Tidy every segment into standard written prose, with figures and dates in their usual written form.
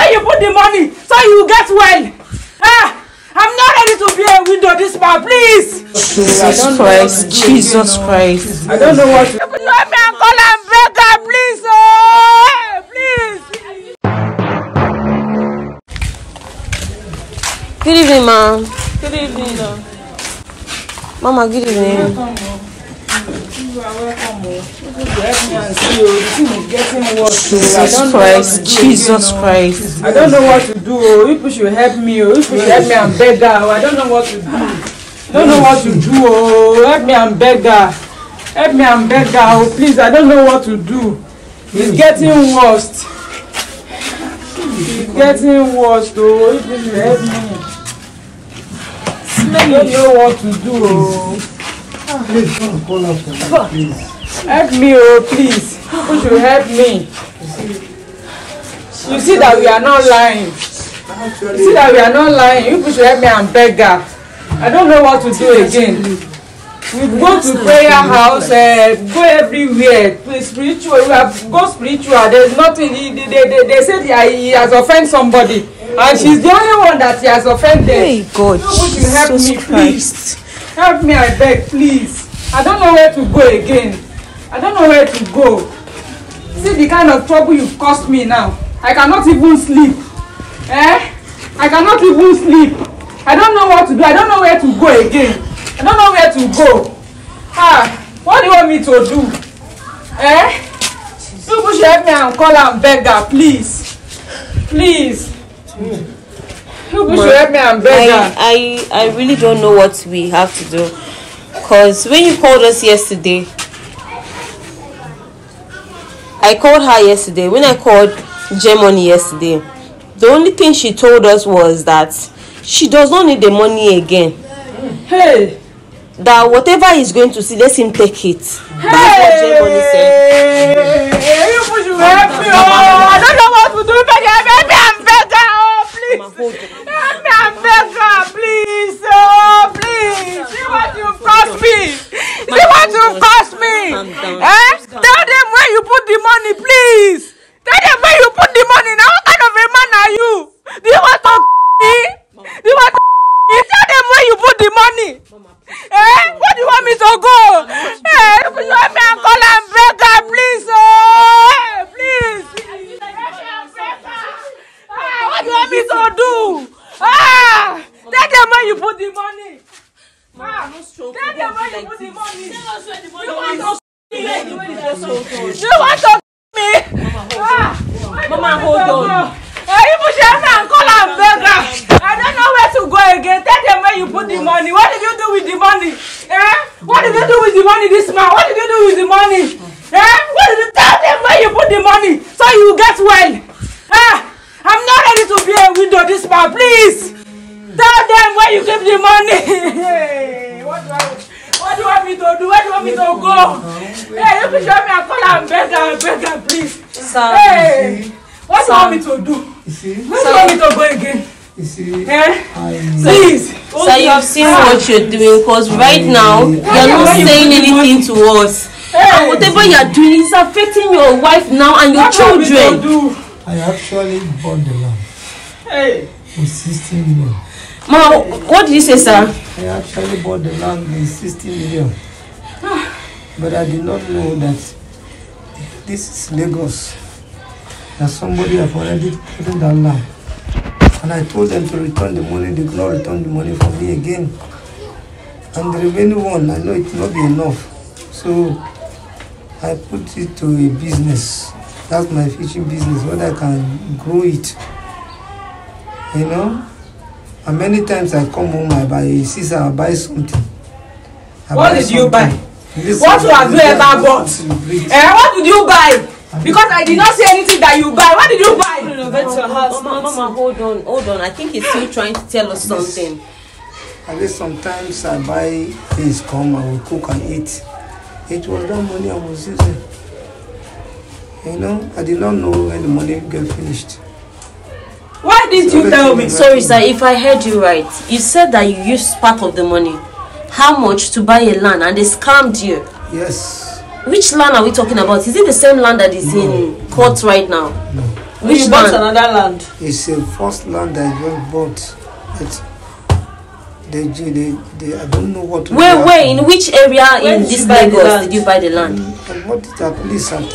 where you put the money so you get well. I'm not ready to be a widow this man, please. Jesus Christ, Jesus Christ. I don't know what to do. Let me call and beg her, please. Oh, please. Good evening, ma'am. Good evening, Mama, good evening. You are welcome. You help me and see you. The thing is getting worse. Jesus Christ, Jesus Christ. I don't know what to do. People should help me. People should help me and beg her. I don't know what to do. I don't know what to do. Help me and beg her. Help me and beg her. Oh, please, I don't know what to do. It's getting worse. It's getting worse. Oh, people should help me. I don't know what to do. Please don't call up for me, please. Help me, oh, please. People should help me. You see that we are not lying. You see that we are not lying. You should help me and beg her. I don't know what to do again. We go to prayer house, go everywhere. Spiritual, we have go spiritual. There's nothing. They said he has offended somebody, and she's the only one that he has offended. Hey God, you should help me, Jesus please. Christ. Help me, I beg, please. I don't know where to go again. I don't know where to go. See the kind of trouble you've caused me now. I cannot even sleep. I cannot even sleep. I don't know what to do. I don't know where to go again. I don't know where to go. What do you want me to do? People should help me and call and beg her, please. Please. People should help me and beg her. I really don't know what we have to do. Because when you called us yesterday, I called her yesterday. When I called Germany yesterday, the only thing she told us was that she does not need the money again. Hey! That whatever he's going to see, let him take it. Hey! That's what Germany said. You should help me. I don't know what to do. Help me and beg her. Oh, please. Help me and beg her, please. Oh, please. See what you've cost me. See what you've cost me. Tell them where you put the money, please. Tell them where you put the money. Now, what kind of a man are you? Do you want to me? Do you want to tell them where you put the money? What do you want me to go? You want me and call and beg her, please. Oh, please. What do you want me to do? Tell them where you put the money. Tell them where you put the money. You want to me? Mama, hold on. You should help me and call and beg her. I don't know where to go again. Tell them where you put the money. What did you do with the money? What did you do with the money, this man? What did you do with the money? What did you tell them where you put the money so you get well? I'm not ready to be a widow, this man. Please tell them where you keep the money. What do you want me to do? Where do you want me to go? You can show me and call and beg her, please. What do you want me to do? Where do you want me to go again? You see, Please. So you've seen what you're doing, because right now you're not saying anything to us. And whatever you're doing is affecting your wife now and your children. I actually bought the land for 16 million. Mama, what did you say, sir? I actually bought the land for 16 million. But I did not know that this is Lagos. That somebody have already taken that land. And I told them to return the money. They could not return the money for me again. And the remaining one, I know it will not be enough. So I put it to a business. That's my fishing business, where I can grow it. You know? And many times I come home, I buy a scissor, I buy something. What did you buy? What have you ever bought? What did you buy? Because I did not say anything that you buy. What did you buy? Mama, hold on. I think he's still trying to tell us something. At least sometimes I buy things, come, I will cook and eat. It was that money I was using. You know, I did not know when the money get finished. Why didn't you tell me? Sorry, sir, if I heard you right, you said that you used part of the money. How much to buy a land, and they scammed you? Yes. Which land are we talking about? Is it the same land that is in court right now? No. Which you bought land? another land? It's a first land I just bought. They I don't know what to do. Where? In which area Where in did this you buy the Lagos land? did you buy the land? I bought it at least at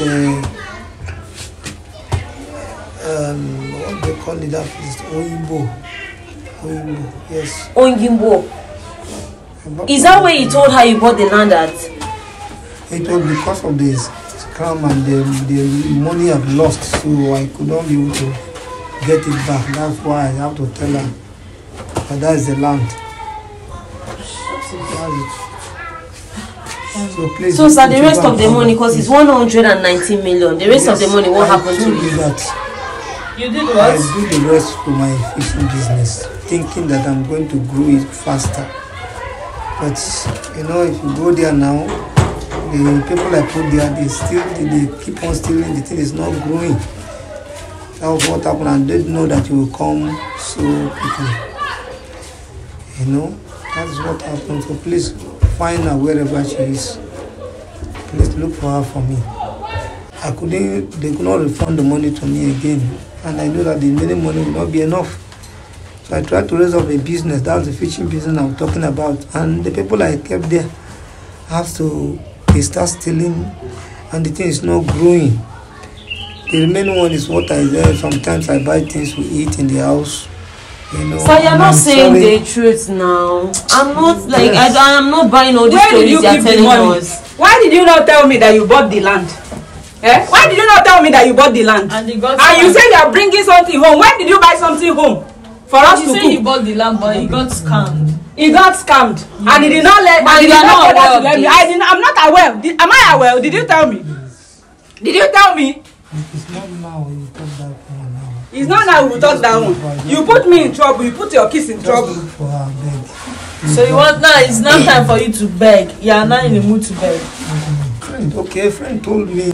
what they call it, that place, Oyinbo, yes. Ongimbo. Is that where you told her you bought the land at? It was because of this scam and the money I've lost, so I could not be able to get it back. That's why I have to tell her that that is the land. So please. So sir, the rest of the money, because it's 190 million, the rest of the money, what happened to you? You did what? I do the rest for my fishing business, thinking that I'm going to grow it faster. But you know, if you go there now, the people I put there, they keep on stealing. The thing is not growing. That was what happened. I didn't know that you will come so quickly. You know, that's what happened. So please find her wherever she is. Please look for her for me. They could not refund the money to me again. And I know that the remaining money will not be enough. So I tried to raise up a business. That's the fishing business I'm talking about. And the people I kept there they start stealing, and the thing is not growing. The remaining one is what I do. Sometimes I buy things we eat in the house. You know, So you're not saying the truth now. I'm not like Yes. I'm not buying all these Where did stories you you're keep the telling money? us. Why did you not tell me that you bought the land? Eh? Why did you not tell me that you bought the land? And they got And you say you are bringing something home. When did you buy something home for us You to say you cook? bought the land, but he got scammed. He got scammed, and he did not let. And And he you did are not not bother aware to of let me. this. I'm not aware. Am I aware? Did you tell me? Did you tell me? it's not now you talk that one now. It's not now we will talk that one. You put me in trouble. You put your kids in Just trouble. look for her, beg. So you want now? It's not time for you to beg. You are not in the mood to beg. A friend told me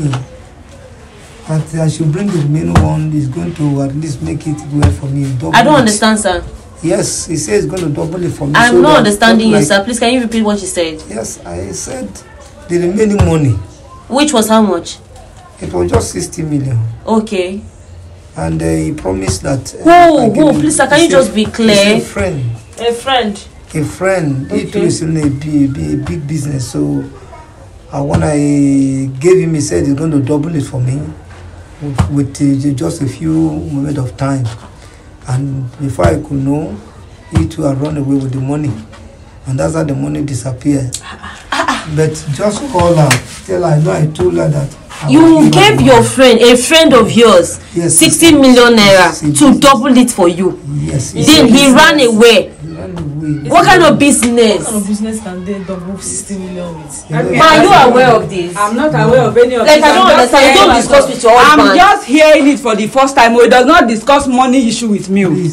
that I should bring the remaining one. Is going to at least make it well for me. I don't understand, sir. Yes, he says he's going to double it for me. I'm so not that understanding you, like- sir. Please, can you repeat what you said? Yes, I said the remaining money. Which was how much? It was just 60 million. Okay. And he promised that. Who? Please, sir, can you just be He's clear? a friend. A friend. A friend. He too Okay. is in a big business. So when I gave him, he said he's going to double it for me with just a few moments of time. And before I could know, he too had run away with the money. And that's how the money disappeared. But just call her. Tell her, I know I told her that. I will You give her gave the your money. friend, a friend of yours, Yes, 60 million naira yes, to double it for you. Yes. Then he ran away. He ran away. What kind of What business? kind of business can they double 60 million with? You know, Ma, are you aware of this? I'm not aware of any of Like, this. I don't I'm just understand. You don't hearing- discuss with your I'm husband. just hearing it for the first time. He does not discuss money issue with me. Please.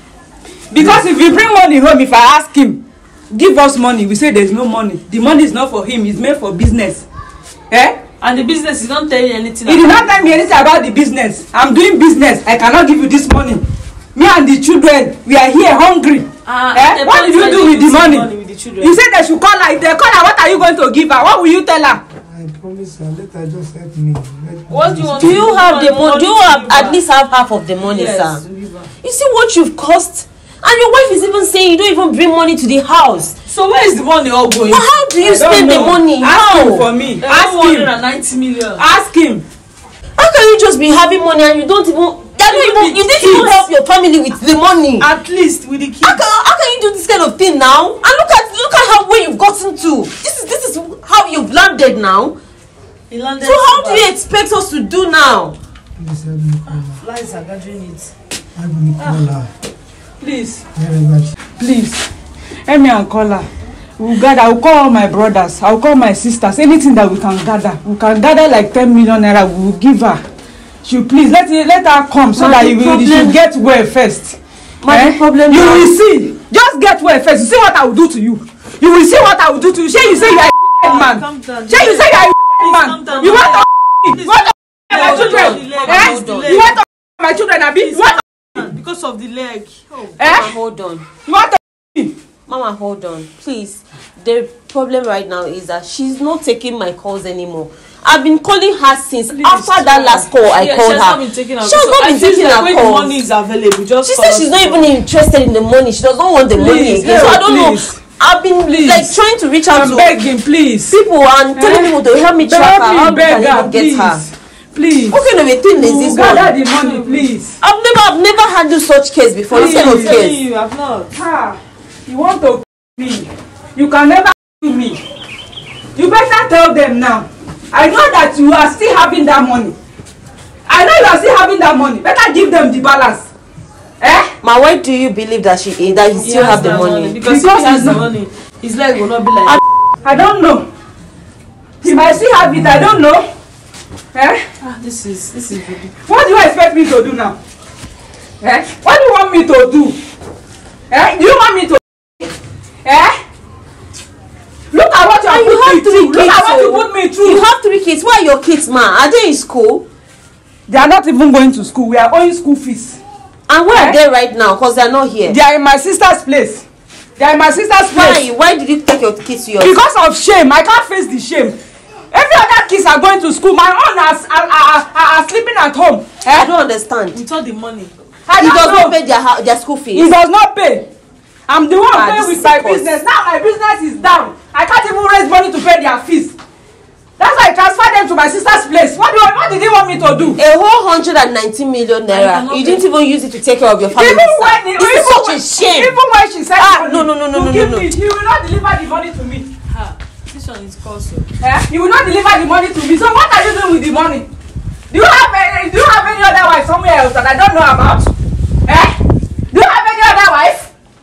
Because if you bring money home, if I ask him, give us money, we say there's no money. The money is not for him, it's made for business. Eh? And the business is not telling you anything. He did not tell me anything about the business. I'm doing business. I cannot give you this money. Me and the children, we are here hungry. What did you do with the money? With the children. You said they should call her. If they call her, what are you going to give her? What will you tell her? I promise her, let her just help me. What do you want? Do you have the money? Do you have at least have half of the money, Yes, sir? give her. You see what you've cost? And your wife is even saying you don't even bring money to the house. So where is the money all going? But how do you I don't spend the know. money? Ask him How? for me. They Ask want him. 190 million. Ask him. How can you just be having money and you don't even you didn't even help your family with the money? At least with the kids. How can you do this kind of thing now? And look at how where you've gotten to. This is how you've landed now. He landed So how so do you bad. expect us to do now? Please help me call her. Flies are gathering it. Help me call her. Please. Wherever she Please. Help me and call her. We'll gather. I'll call all my brothers. I'll call my sisters. Anything that we can gather. We can gather like 10 million naira. We will give her. She please let her come so that you should get well first. The problem You now- will see. Just get well first. You see what I will do to you. You will see what I will do to you. Shey you say you are a wicked man. Calm down. Shey you say you are a wicked man. calm down. You want to Please, you want to my hold children. on, the leg, Eh? hold on. You want to my children, Abi? You want Because of the leg. Oh. to Mama, eh? hold on. You want to Mama, hold on. Please. The problem right now is that she's not taking my calls anymore. I've been calling her since after that last call I called her. She has not been taking her calls. Money is available. Just she said she's not even interested in the money. She does not want the money again. So I don't know. I've been like trying to reach out to begging, please. people and telling people to help me track her. How can I get her? Please. What kind of a thing is this one? Gather the money, please. I've never handled such case before. This kind of case. You have not. You want to me? You can never kill me. You better tell them now. I know that you are still having that money. I know you are still having that money. Better give them the balance. Ma, why do you believe that he still have the money? Because if he has the money, his leg will not be like. I don't know. He might still have it. I don't know. This is ridiculous. What do you expect me to do now? What do you want me to do? Do you want me to? Look at what you have put me through. Look at what you put me through. You have 3 kids. Where are your kids, ma? Are they in school? They are not even going to school. We are owing school fees. And where are they right now? Because they are not here. They are in my sister's place. They are in my sister's place. Why did you take your kids to your? Because of shame. I can't face the shame. Every other kids are going to school. My own are sleeping at home. I don't understand. With all the money. He does not pay their school fees. He does not pay. I'm the one paying with my business. Now my business is down. I can't even raise money to pay their fees. That's why I transferred them to my sister's place. What did he want me to do? A whole 119 million naira. You didn't even use it to take care of your family. This is such a shame. Even when she said no. He will not deliver the money to me. This one is costly. He will not deliver the money to me. So what are you doing with the money? Do you have any other wife somewhere else that I don't know about? Do you have any other wife?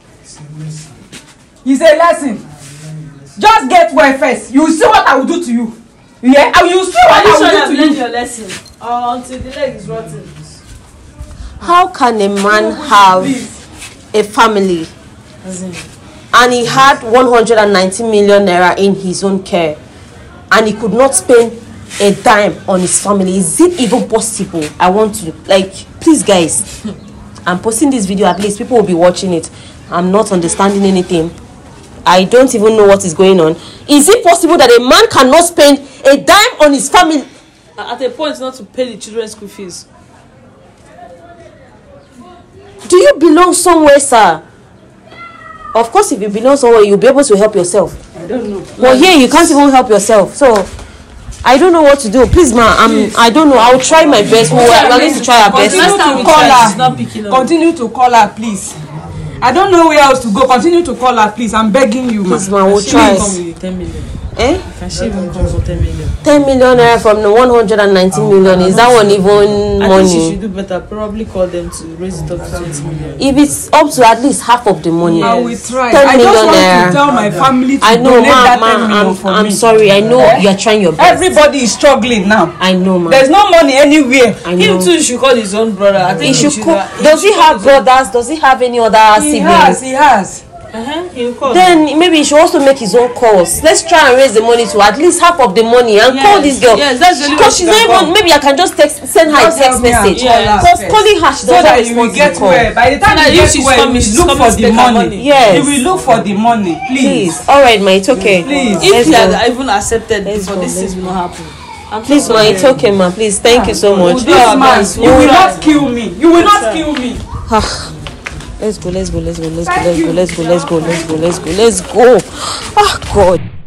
It's a lesson. Just get well first. You will see what I will do to you. Yeah, and you will see what I will do to you. Your lesson until the leg is rotten. How can a man have a family and he had 190 million naira in his own care and he could not spend a dime on his family? Is it even possible? I want to, please guys, I'm posting this video, at least people will be watching it. I'm not understanding anything. I don't even know what is going on. Is it possible that a man cannot spend a dime on his family? At a point not to pay the children's school fees. Do you belong somewhere, sir? Of course, if you belong somewhere, you'll be able to help yourself. I don't know. Well, here you can't even help yourself. So, I don't know what to do. Please, ma, I don't know. I'll try my best. We're going to try our best. Continue to call her, please. I don't know where else to go. Continue to call her, please. I'm begging you, please, ma. We'll try. Come with 10 million. Can she even come for 10 million? 10 million naira from the 119 million. Is that one even money? I think she should do better. Probably call them to raise it up to 20 million. If it's up to at least half of the money. I will try. 10 million I just want naira. to tell my family to I know, donate that 10 million for me. I'm sorry. I know you are trying your best. Everybody is struggling now. I know, ma. There's no money anywhere. I know. Him too should call his own brother. I think he should call. Does he have brothers? Does he have any other siblings? He has. Then maybe he should also make his own calls. Let's try and raise the money to at least half of the money and call this girl. Yes, that's really because she's not even. Maybe I can just send her a text message. Because calling her, she doesn't respond to the call. By the time you get well, you look for the money. Yes. You will look for the money, please. All right, ma, it's okay. Please. If you had even accepted this, this will not happen. Please, ma, it's okay, ma. Please, thank you so much. This man, you will not kill me. You will not kill me. Let's go. Ah, God.